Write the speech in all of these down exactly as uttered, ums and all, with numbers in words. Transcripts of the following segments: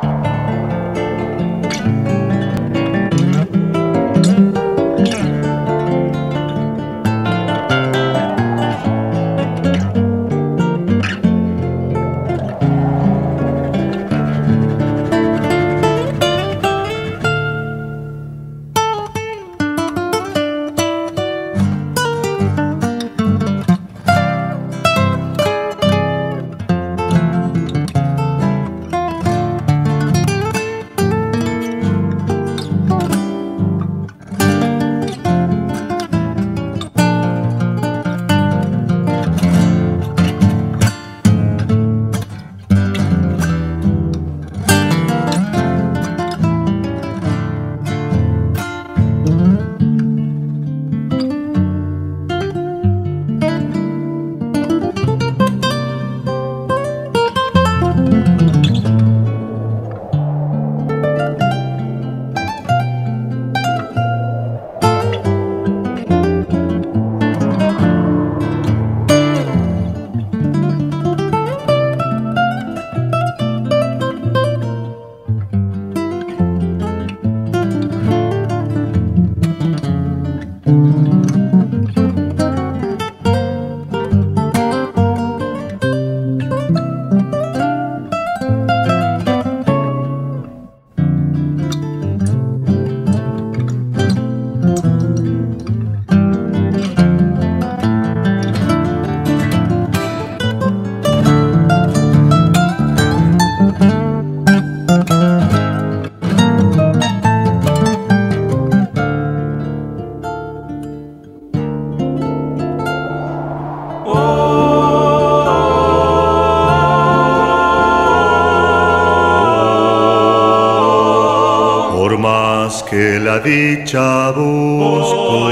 Que la dicha busco,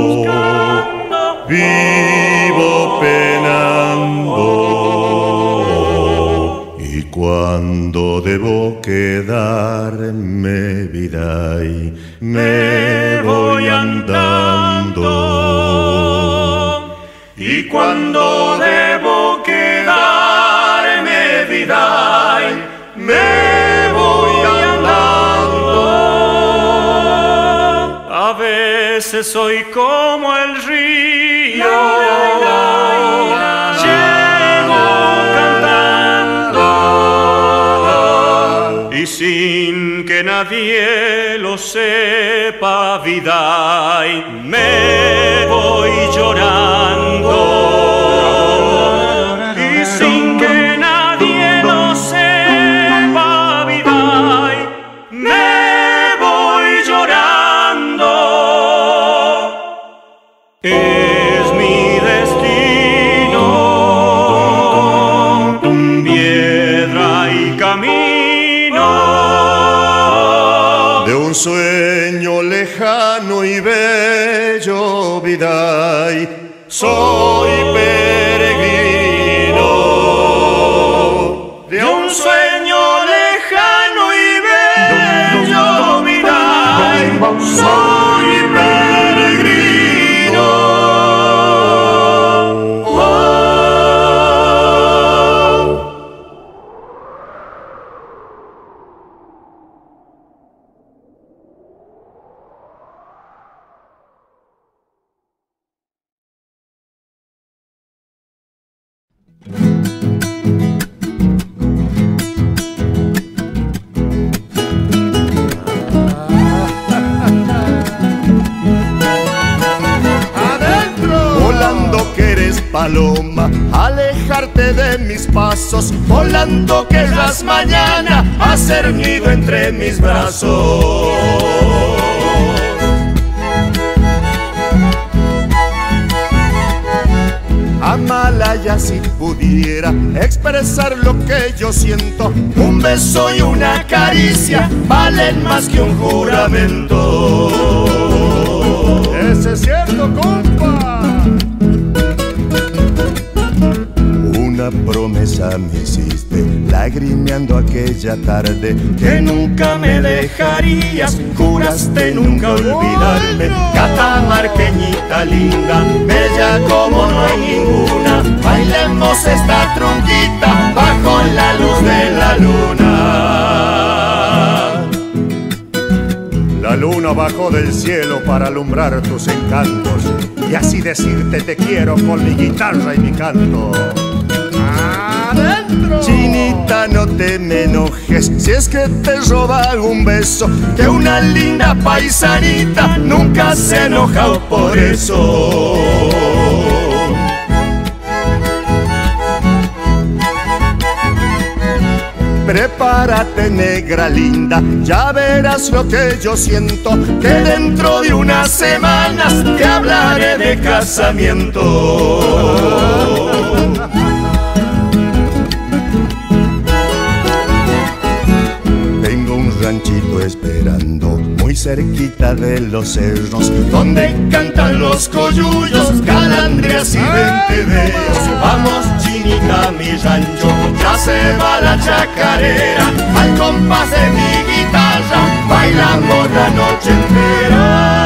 vivo penando, y cuando debo quedarme, vida, y me voy andando, y cuando debo quedarme, vida, y me voy andando. A veces soy como el río, llego cantando, y sin que nadie lo sepa, vida, y me voy llorando, y sin que nadie lo sepa, vida, y me voy llorando. Es mi destino, piedra y camino de un sueño lejano y bello, vida, y soy peregrino de un sueño lejano y bello, vida, y soy peregrino. Oh. Paloma, alejarte de mis pasos, volando querrás mañana hacer nido entre mis brazos. Amalaya, si pudiera expresar lo que yo siento, un beso y una caricia valen más que un juramento. Ese es cierto, compa. Una promesa me hiciste, lagrimeando aquella tarde, que nunca me dejarías, juraste nunca olvidarme. Catamarqueñita linda, bella como no hay ninguna, bailemos esta tronquita bajo la luz de la luna. luna bajó del cielo para alumbrar tus encantos y así decirte te quiero con mi guitarra y mi canto. ¡Adentro! Chinita, no te me enojes si es que te roba un beso, que una linda paisanita nunca se ha enojado por eso. Prepárate, negra linda, ya verás lo que yo siento, que dentro de unas semanas te hablaré de casamiento. Tengo un ranchito esperando muy cerquita de los cerros, donde cantan los coyullos, calandrias y venteveos. Vamos, chinita, a mi rancho, ya se va la chacarera, al compás de mi guitarra bailamos la noche entera.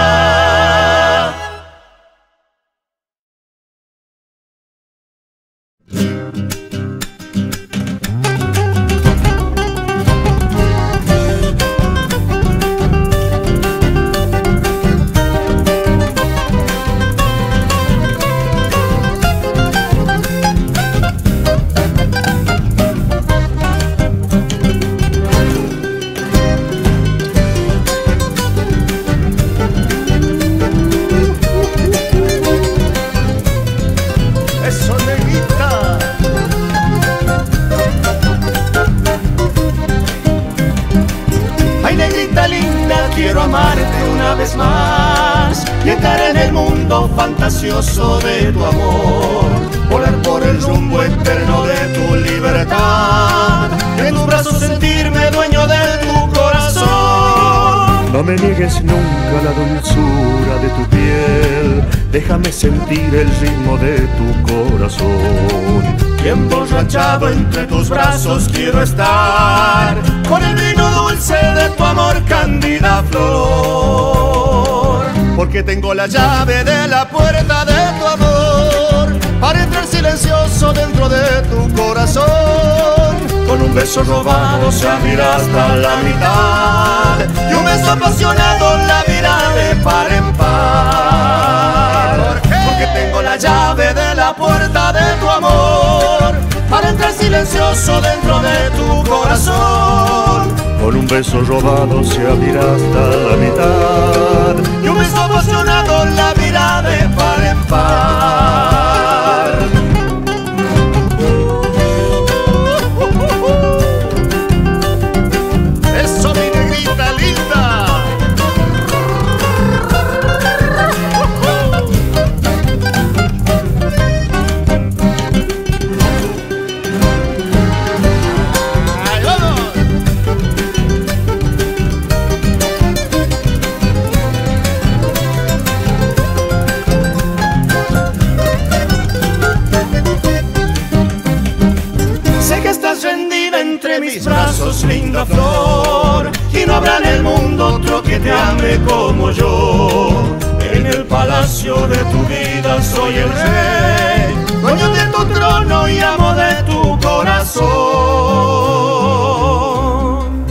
Quiero amarte una vez más y entrar en el mundo fantasioso de tu amor, volar por el rumbo eterno de tu libertad, en tus brazos sentirme dueño de tu corazón. No me niegues nunca la dulzura de tu piel, déjame sentir el ritmo de tu corazón. Y emborrachado entre tus brazos quiero estar, con el vino dulce de tu amor, cándida flor. Porque tengo la llave de la puerta de tu amor, para entrar silencioso dentro de tu corazón. Con un beso robado se abrirá hasta la mitad, y un beso apasionado la abrirá de par en par. Porque tengo la llave de la puerta de tu amor, para entrar silencioso dentro de tu corazón. Con un beso robado se abrirá hasta la mitad, y un beso apasionado la abrirá de par en par. Eso, mi negrita linda. Entre mis brazos, linda flor, y no habrá en el mundo otro que te ame como yo. En el palacio de tu vida soy el rey, dueño de tu trono y amo de tu corazón.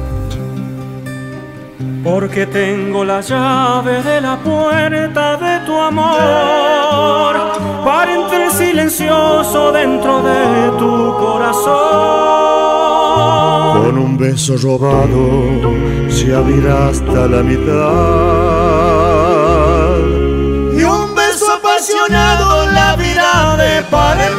Porque tengo la llave de la puerta de tu amor, para entrar silencioso dentro de tu corazón. Con un beso robado se abrirá hasta la mitad, y un beso apasionado la abrirá de par en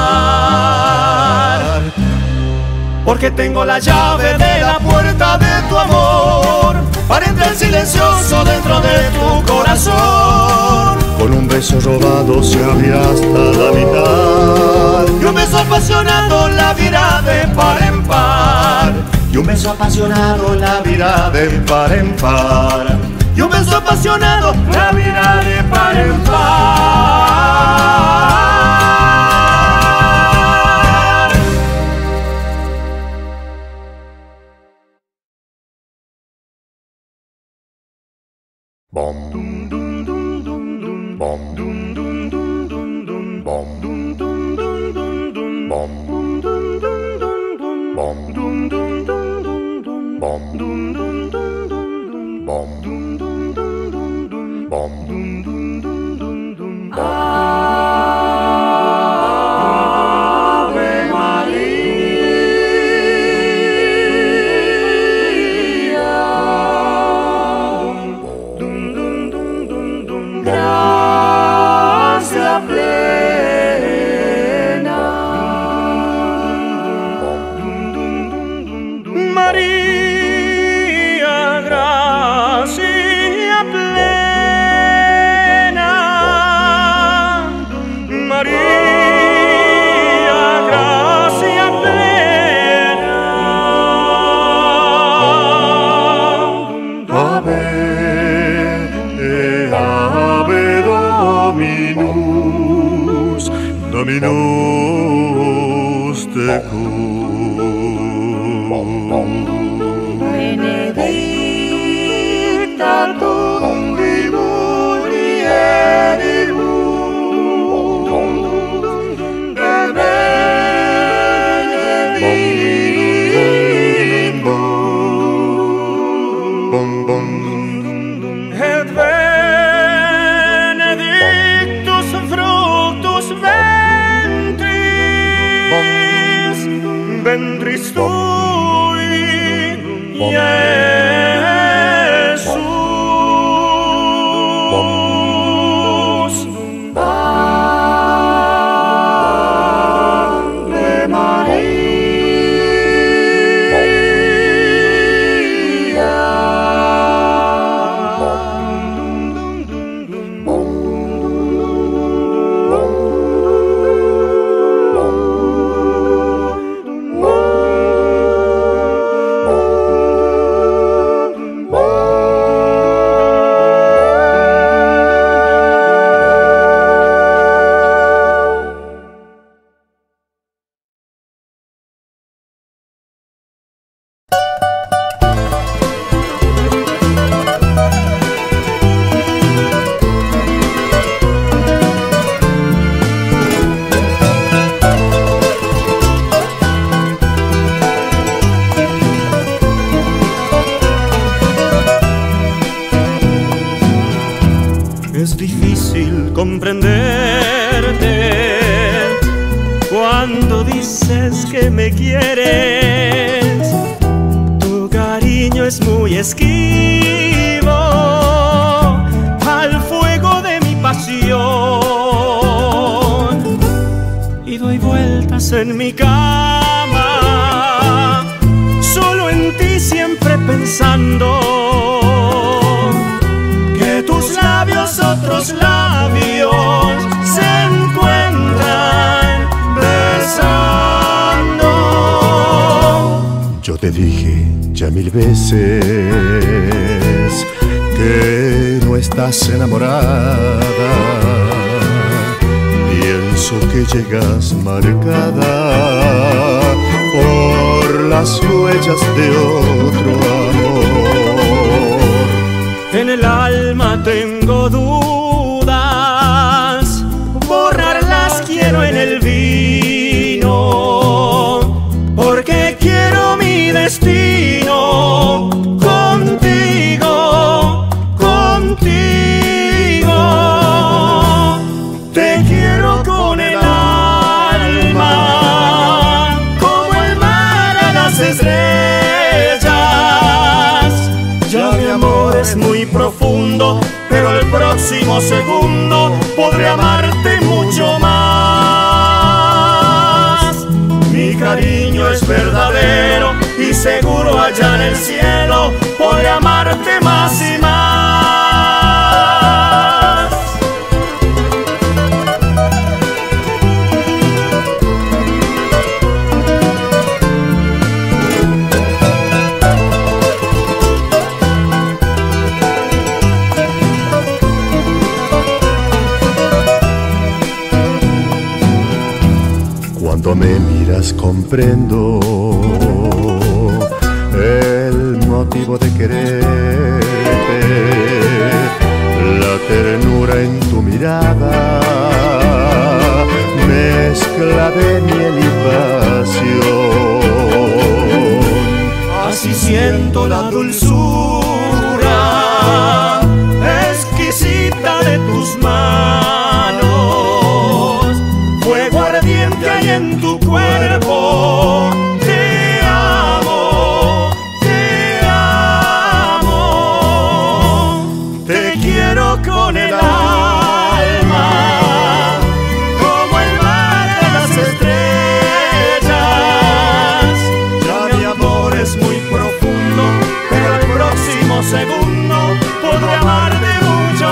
par. Porque tengo la llave de la puerta de tu amor, para entrar silencioso dentro de tu corazón. Con un beso robado se abrirá hasta la mitad, y un beso apasionado la abrirá de par en par. Y un beso apasionado la abrirá de par en par. Y un beso apasionado la abrirá de par en par. Bom, dum, dum, dum, dum, dum, bom, dum, dum, dum, dum, dum, bom, dum, dum, dum, dum, dum, bom, dum, dum, dum, dum, dum, bom, dum, dum, dum, dum, dum, bom, dum, dum, dum, dum, dum, bom. Benedictatum mulieribus, et benedictus, et benedictus fructus ventris, ventris tui, Iesus. Ave Maria. Es difícil comprenderte cuando dices que me quieres. Tu cariño es muy esquivo al fuego de mi pasión, y doy vueltas en mi cama, solo en ti siempre pensando que tus labios, otros labios, se encuentran besando. Yo te dije ya mil veces que no estás enamorada. Pienso que llegas marcada por las huellas de otro amor. En el alma tengo dudas, borrarlas quiero en el vino, porque quiero mi destino contigo, contigo. Te quiero con el alma, como el mar a las estrellas. Ya mi amor es muy profundo, pero el próximo segundo podré amarte mucho más. Mi cariño es verdadero y seguro allá en el cielo podré amarte más y más. Cuando me miras comprendo el motivo de quererte, la ternura en tu mirada, mezcla de miel y pasión. Así siento la dulzura exquisita de tus manos, fuego ardiente hay en tu cuerpo. Te amo, te amo, te quiero con el alma, como el mar de las estrellas. Ya mi amor es muy profundo, pero el próximo segundo podré amarte mucho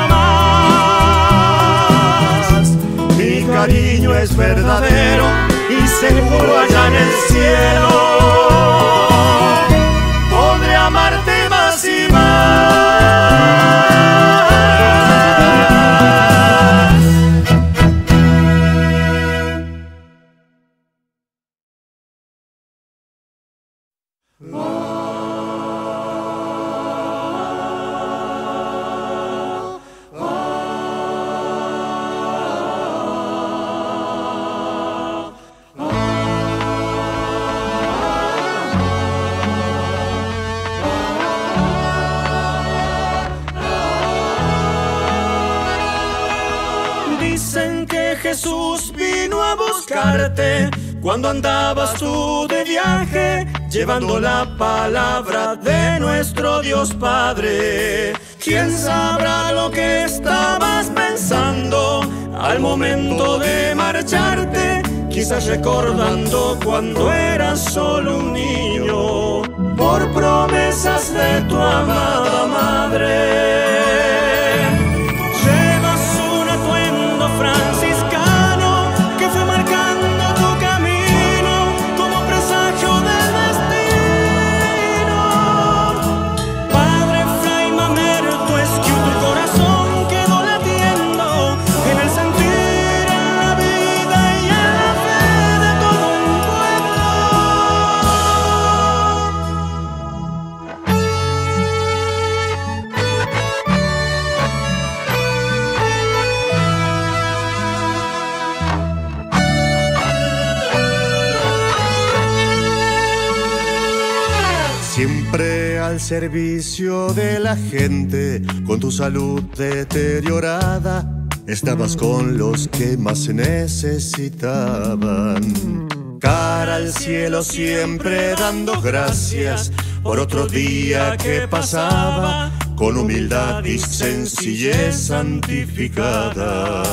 más. Mi cariño es verdadero y seguro allá en el cielo Dicen que Jesús vino a buscarte cuando andabas tú de viaje, llevando la palabra de nuestro Dios Padre. ¿Quién sabrá lo que estabas pensando al momento de marcharte? Quizás recordando cuando eras solo un niño, por promesas de tu amada madre. Franciscano que fue marcando tu camino como presagio del destino. Padre Fray Mamerto Esquiú, tu corazón quedó latiendo en el sentir, en la vida y en la fe de todo un Siempre al servicio de la gente, con tu salud deteriorada, estabas con los que más necesitaban. Cara al cielo siempre dando gracias por otro día que pasaba, con humildad y sencillez santificada.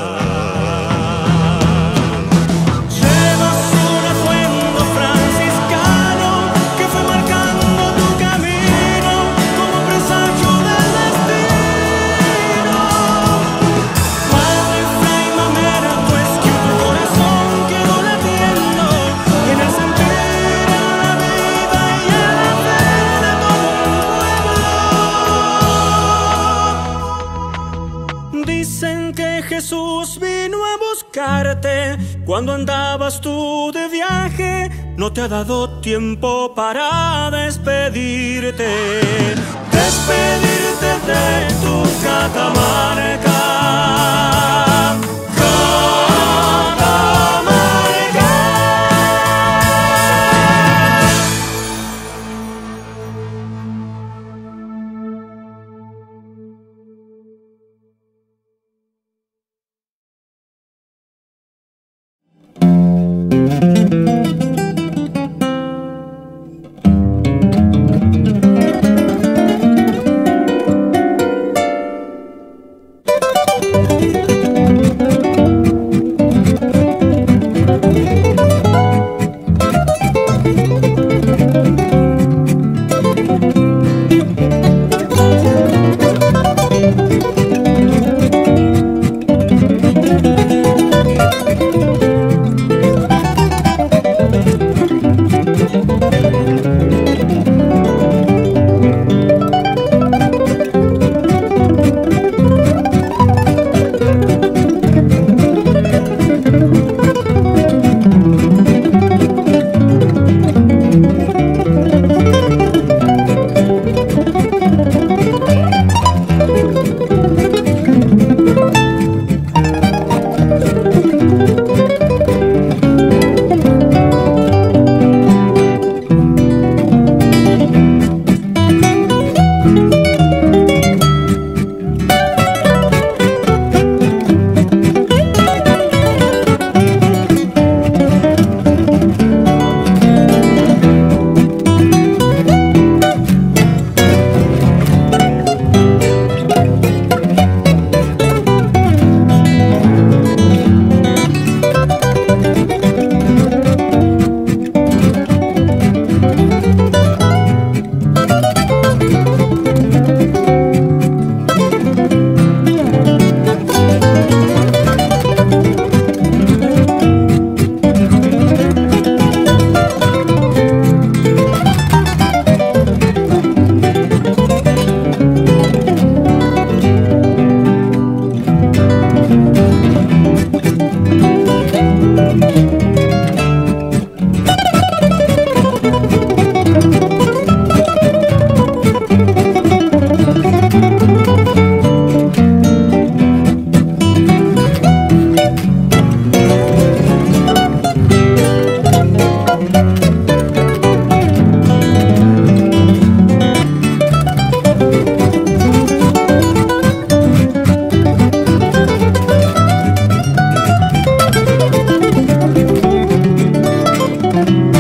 Dicen que Jesús vino a buscarte cuando andabas tú de viaje, no te ha dado tiempo para despedirte, despedirte de tu Catamarca.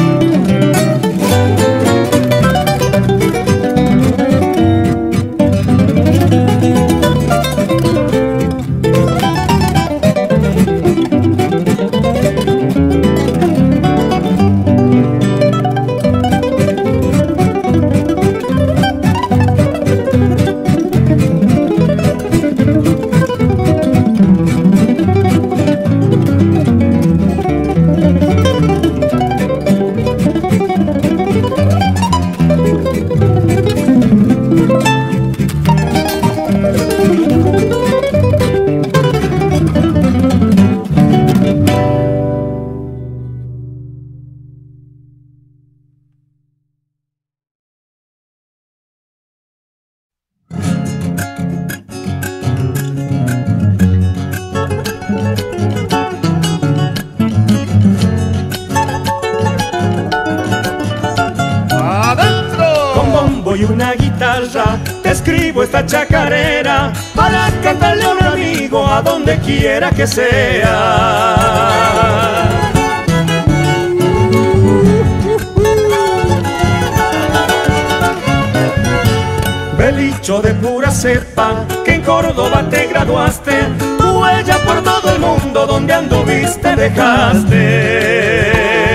Y una guitarra, te escribo esta chacarera para cantarle a un amigo a donde quiera que sea. Belicho de pura cepa, que en Córdoba te graduaste, tu huella por todo el mundo donde anduviste dejaste.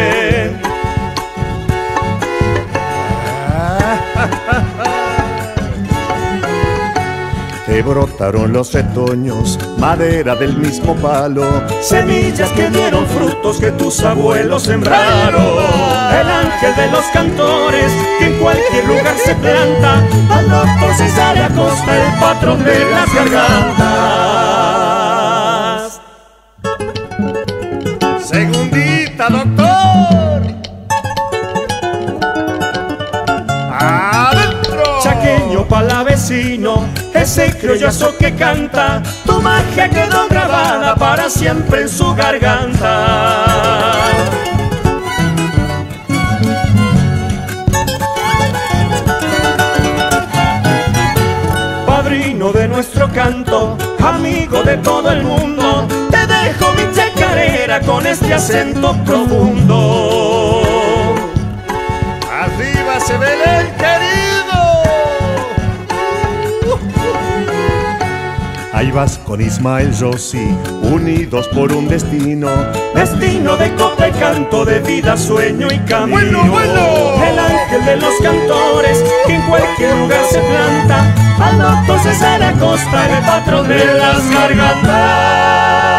Te brotaron los retoños, madera del mismo palo, semillas que dieron frutos que tus abuelos sembraron. El ángel de los cantores que en cualquier lugar se planta, al doctor César Acosta, el patrón de las gargantas. Segundita, doctor. Chaqueño palavecino, ese criollazo que canta, tu magia quedó grabada para siempre en su garganta. Padrino de nuestro canto, amigo de todo el mundo, te dejo mi chacarera con este acento profundo. Arriba se ve el querido. Ahí vas con Ismael Rossi, unidos por un destino. Destino de copa y canto, de vida, sueño y camino. Bueno, bueno. El ángel de los cantores que en cualquier lugar se planta, al doctor César Acosta, el patrón de las gargantas.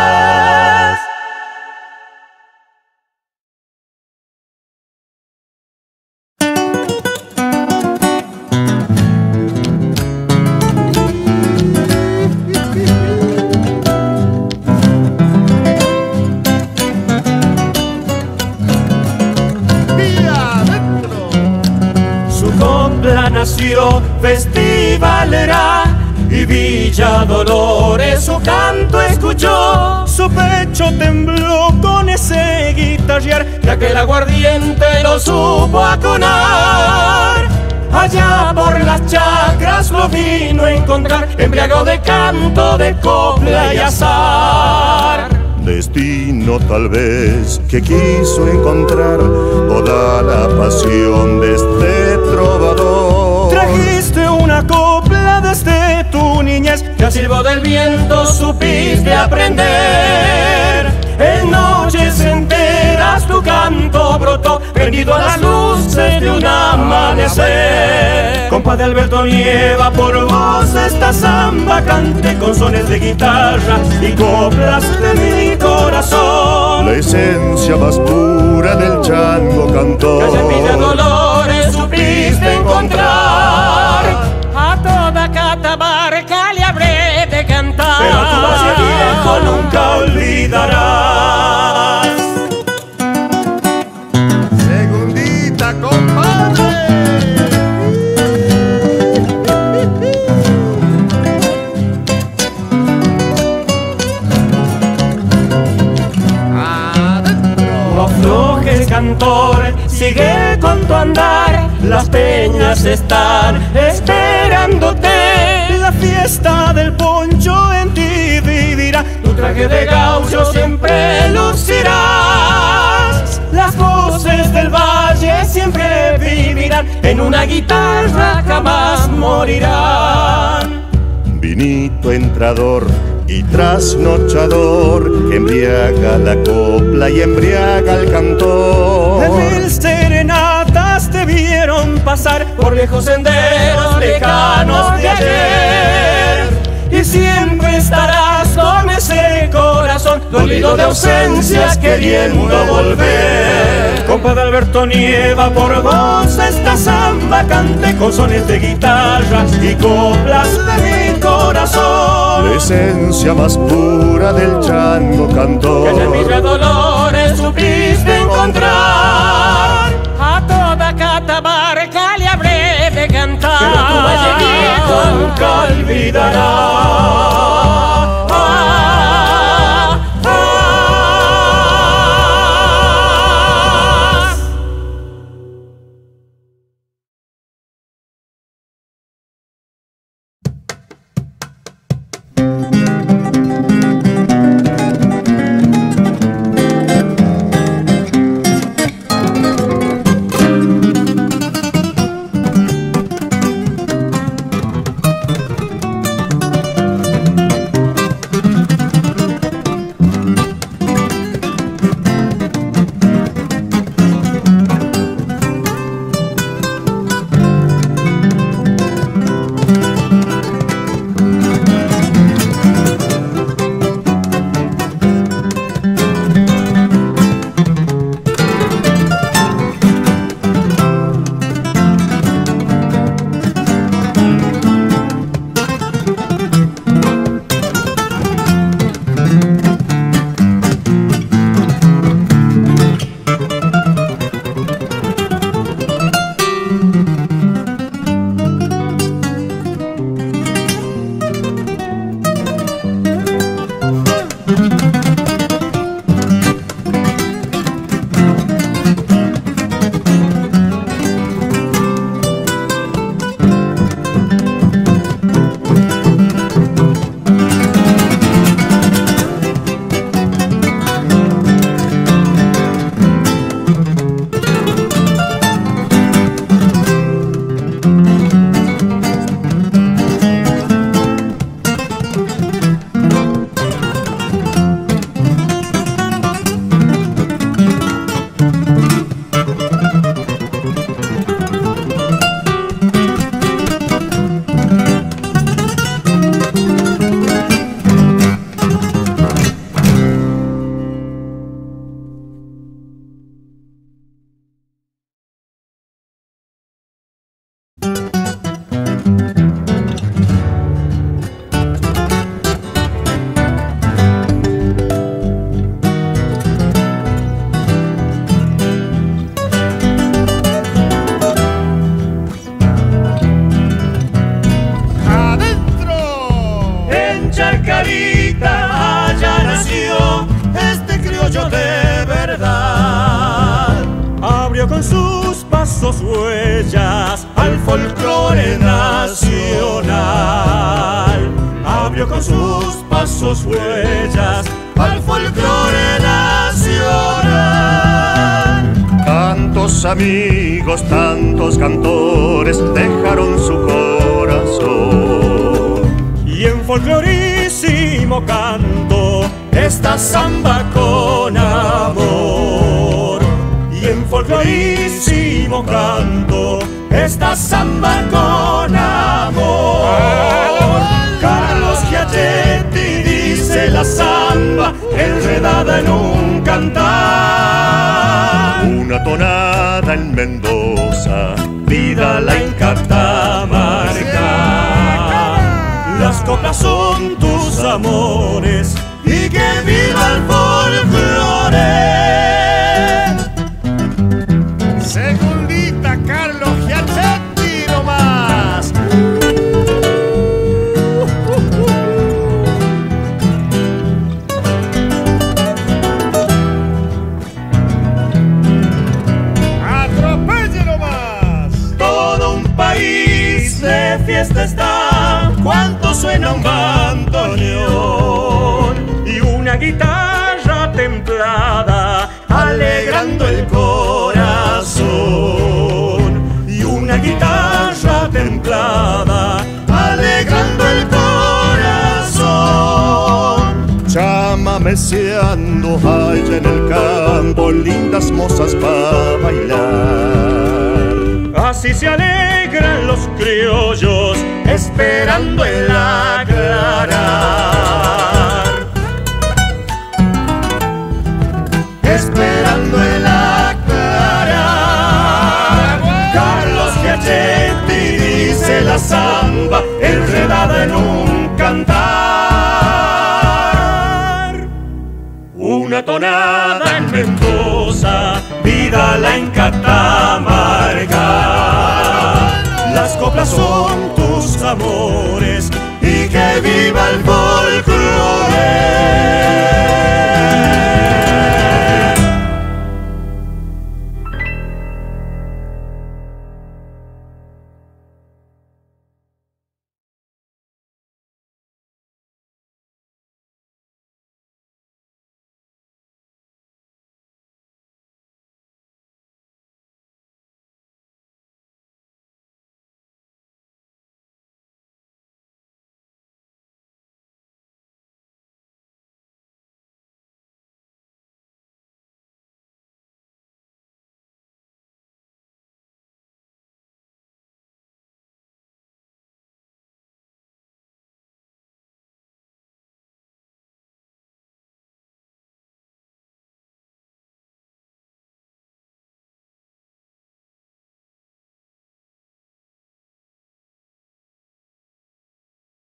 Festivalera y Villa Dolores su canto escuchó, su pecho tembló con ese guitarrear, ya que el aguardiente lo supo aconar. Allá por las chacras lo vino a encontrar, embriagado de canto, de copla y azar. Destino tal vez que quiso encontrar toda la pasión de este trovador. Trajiste una copla desde tu niñez, que al silbo del viento supiste aprender. En noches enteras tu canto brotó, prendido a las luces de un amanecer. Compa de Alberto Nieva, por vos esta samba cante con sones de guitarra y coplas de mi corazón. La esencia más pura del chango cantó, que allá en Villa Dolores supiste encontrar. A toda Catamarca le habré de cantar, pero a tu valle viejo nunca olvidarás. Segundita, compadre. No aflojes, cantor, sigue con tu andar, las peñas están esperándote. La fiesta del poncho en ti vivirá, tu traje de gaucho siempre lucirás. La las voces del valle siempre vivirán, en una guitarra jamás morirán. Vinito entrador y trasnochador, que embriaga la copla y embriaga al cantor. De mil serenatas te vieron pasar por viejos senderos lejanos de ayer, y siempre estarás con ese corazón dolido de ausencias queriendo volver. Compa de Alberto Nieva, por vos esta samba cante con sones de guitarras y coplas de mi corazón. La esencia más pura del chango cantor, que en el Villa Dolores supiste encontrar. A toda Catamarca le habré de cantar, pero tu valle viejo nunca olvidará. Con sus pasos huellas al folclore nacional. Abrió con sus pasos huellas al folclore nacional. Tantos amigos, tantos cantores dejaron su corazón, y en folclorísimo canto esta samba con amor. Y en folclorísimo canto esta samba con amor. Carlos Giachetti dice la samba enredada en un cantar. Una tonada en Mendoza, Vídala en Catamarca. Las coplas son tus amores y que viva el folclore. Segundita, Carlos Giachetti nomás. Atropelle nomás. Todo un país de fiesta está, cuánto suena un bandoneón y una guitarra templada alegrando el corazón. Y una guitarra templada, alegrando el corazón. Chamameceando allá en el campo, lindas mozas para bailar. Así se alegran los criollos, esperando el aclarar, esperando el aclarar. Carlos Giachetti dice la samba enredada en un cantar. Una tonada en Mendoza, Vidala en Catamarca. Las coplas son tus amores y que viva el folclore.